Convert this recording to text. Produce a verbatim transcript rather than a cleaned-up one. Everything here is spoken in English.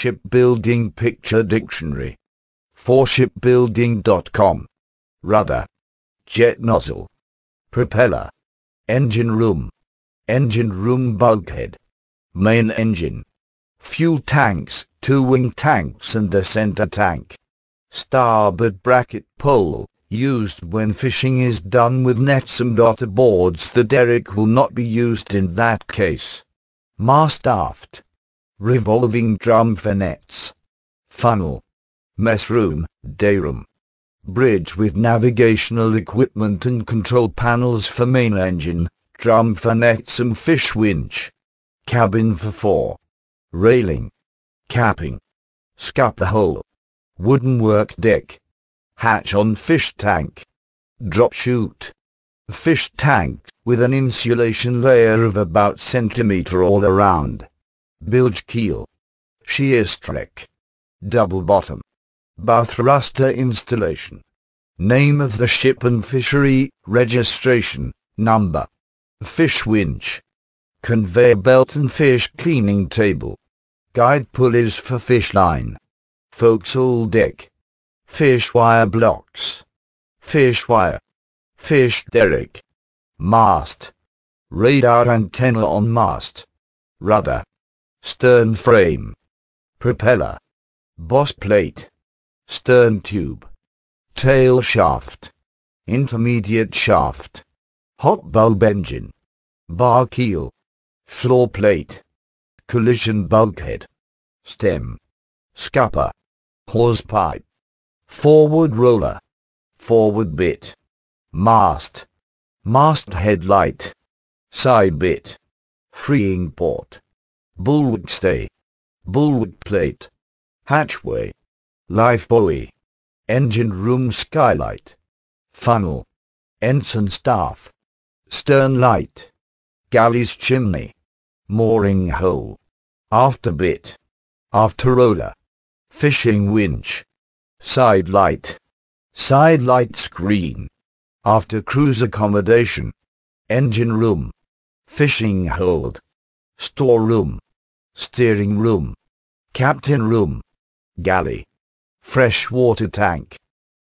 Shipbuilding Picture Dictionary. for shipbuilding dot com. Rudder. Jet nozzle. Propeller. Engine room. Engine room bulkhead. Main engine. Fuel tanks, two wing tanks and a center tank. Starboard bracket pole, used when fishing is done with nets and otter boards. The derrick will not be used in that case. Mast aft. Revolving drum for nets. Funnel. Messroom, dayroom. Bridge with navigational equipment and control panels for main engine, drum for nets and fish winch. Cabin for four. Railing. Capping. Scupper hole. Wooden work deck. Hatch on fish tank. Drop chute. Fish tank with an insulation layer of about centimeter all around. Bilge keel. Shear strake. Double bottom. Bow thruster installation. Name of the ship and fishery, registration, number. Fish winch. Conveyor belt and fish cleaning table. Guide pulleys for fish line. Forecastle deck. Fish wire blocks. Fish wire. Fish derrick. Mast. Radar antenna on mast. Rudder. Stern frame. Propeller. Boss plate. Stern tube. Tail shaft. Intermediate shaft. Hot bulb engine. Bar keel. Floor plate. Collision bulkhead. Stem. Scupper. Hawse pipe. Forward roller. Forward bit. Mast. Mast headlight. Side bit. Freeing port. Bulwark stay. Bulwark plate. Hatchway. Life buoy. Engine room skylight. Funnel. Ensign staff. Stern light. Galley's chimney. Mooring hole. After bit. After roller. Fishing winch. Side light. Side light screen. After cruise accommodation. Engine room. Fishing hold. Storeroom. Steering room. Captain room. Galley. Freshwater tank.